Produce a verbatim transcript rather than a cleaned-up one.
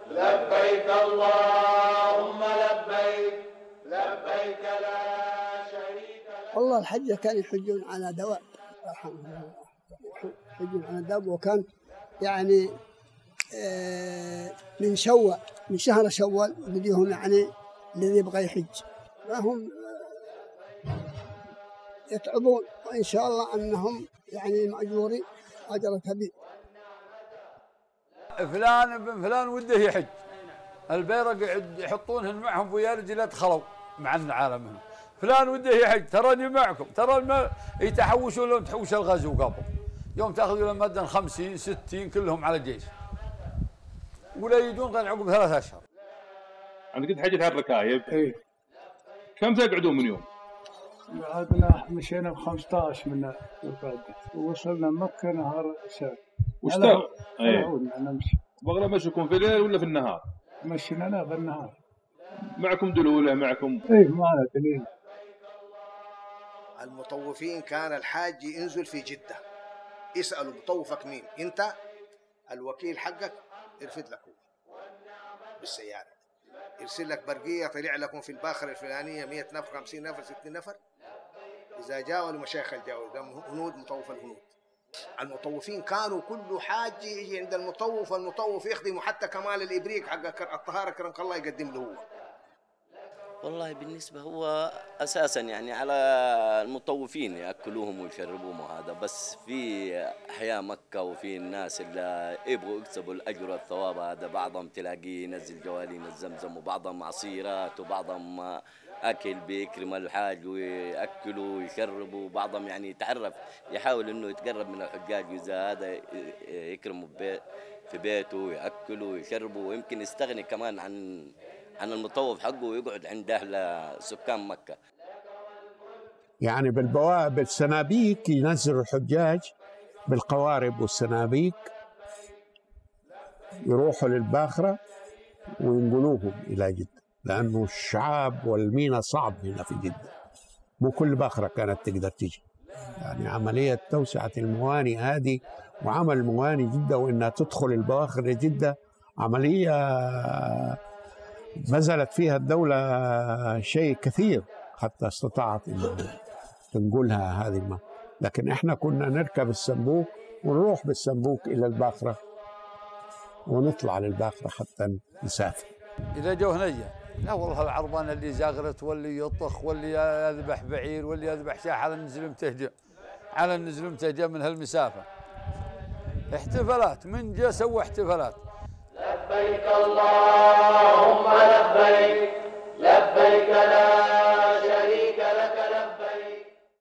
لبيك اللهم لبيك لبيك لا شريك لك. والله الحجة كانوا يحجون على دواب، يحجون على دواب، وكان يعني من شوال، من شهر شوال بديهم يعني الذي يبغى يحج، فهم يتعبون، وإن شاء الله أنهم يعني مأجورين أجر كبير. فلان ابن فلان وده يحج، البيرق يحطونهن معهم ويا رجال دخلوا مع عالمهم، فلان وده يحج تراني معكم، ترى يتحوشون لهم تحوش الغزو قبل يوم تاخذوا لهم مدن خمسين ستين كلهم على الجيش، ولا يجون غير عقب ثلاث اشهر. انا قد حجت على الركايب. اي. كم تقعدون من يوم؟ قعدنا مشينا ب خمسة عشر من القعده، ووصلنا مكه نهار السبت. وش ترى؟ اي. نمشي. بغلا مشيكم في الليل ولا في النهار؟ مشينا بالنهار. معكم دلوله معكم؟ اي معنا دليل. المطوفين كان الحاج ينزل في جده، يسالوا مطوفك مين؟ انت الوكيل حقك يرفد لك بالسياره، يرسل لك برقيه طلع لكم في الباخره الفلانيه مئة نفر خمسين نفر ستين نفر، اذا جاوا المشايخ الجاوا هنود مطوف الهنود. المطوفين كانوا كل حاج يجي عند المطوف، المطوف يخدمه حتى كمال الابريق حق الطهاره كرمك الله يقدم له هو. والله بالنسبة هو أساساً يعني على المطوفين يأكلوهم ويشربوهم وهذا، بس في أحياء مكة وفي الناس اللي يبغوا يكسبوا الأجر والثواب هذا، بعضهم تلاقيه ينزل جوالين الزمزم، وبعضهم عصيرات، وبعضهم أكل بيكرم الحاج ويأكلوا ويشربوا، وبعضهم يعني يتعرف يحاول إنه يتقرب من الحجاج، وإذا هذا يكرموا في بيته ويأكلوا ويشربوا، ويمكن يستغني كمان عن عن المطوف حقه ويقعد عند أهل سكان مكة. يعني بالبوابة بالسنابيك ينزلوا الحجاج بالقوارب والسنابيك، يروحوا للباخرة وينقلوهم إلى جدة، لأنه الشعاب والمينا صعب هنا في جدة، مو كل باخرة كانت تقدر تجي. يعني عملية توسعة المواني هذه وعمل مواني جدة وإنها تدخل البواخر لجدة عملية بذلت فيها الدولة شيء كثير حتى استطاعت أن تنقلها هذه الماء. لكن إحنا كنا نركب السنبوك ونروح بالسنبوك إلى الباخرة ونطلع للباخرة حتى نسافر. إذا جو هنية لا والله العربان اللي زاغرت واللي يطخ واللي يذبح بعير واللي يذبح شاة على النزل متهجأ على النزل متهجأ من هالمسافة. احتفالات من جاء سوى احتفالات. لبيك الله